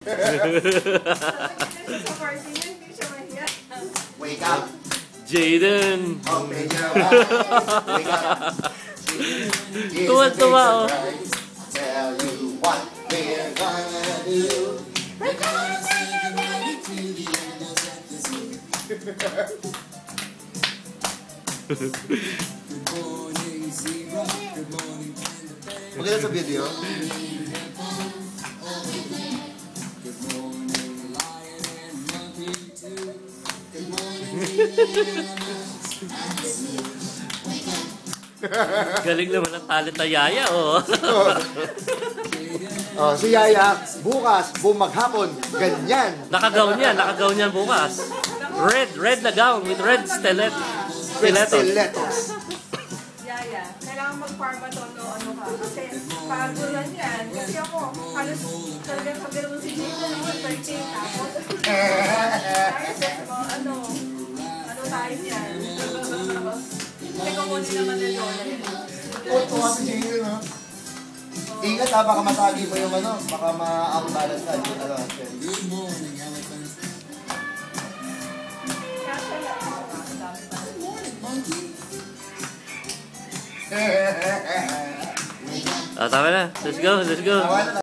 Wake up. Jeiden. Open your eyes. Wake up. Tuwa-tuwa, oh. Tell you what we're gonna do. We're gonna take it right to the end of the sea. Good morning, zebra. Good morning, panda. Maganda sa video. Good morning, lion and monkey too. Good morning, Galing naman ang talent na Yaya, oh. Oh, si Yaya, bukas, maghapon, ganyan. Nakagaw niyan bukas. Red na gown with red stilettos. Yaya, kailangan mag-pharmaton o ano ka. Kasi pag-ulan yan. Kasi ako, halos talagang sabihin mo si Jeiden naman, 13 tapos. Ano tayo yan? Teka mo din naman yung dollar. Tuwa si Jeiden, ha? Ingat ha, baka masagi mo yung ano, baka ma-out-balance ka. Good morning, elephant. Good morning, monkey. Tama na. Let's go.